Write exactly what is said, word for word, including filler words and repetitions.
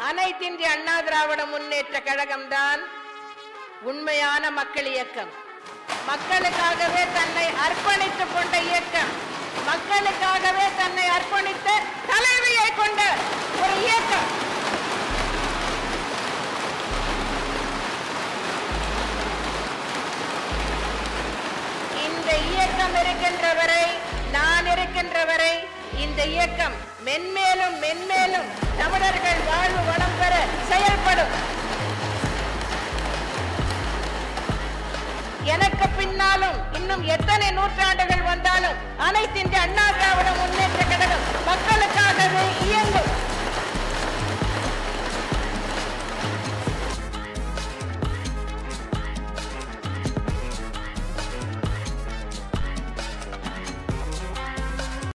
அனைத்து இந்திய அண்ணா திராவிட முன்னேற்ற கழகம் தான் உண்மையான மக்கள் இயக்கம். மக்களுக்காகவே தன்னை அர்ப்பணித்துக் கொண்ட இயக்கம், மக்களுக்காகவே தன்னை அர்ப்பணித்த தலைவியை கொண்ட ஒரு இயக்கம். இந்த இயக்கம் இருக்கின்ற வரை, நான் இருக்கின்ற வரை இந்த இயக்கம் மென்மேலும் மென்மேலும் தமிழர்கள் வாழ்வு வளம் பெற செயல்படும். எனக்கு பின்னாலும் இன்னும் எத்தனை நூற்றாண்டுகள் வந்தாலும் அனைத்து இந்திய அண்ணா திராவிட முன்னேற்ற கழகம்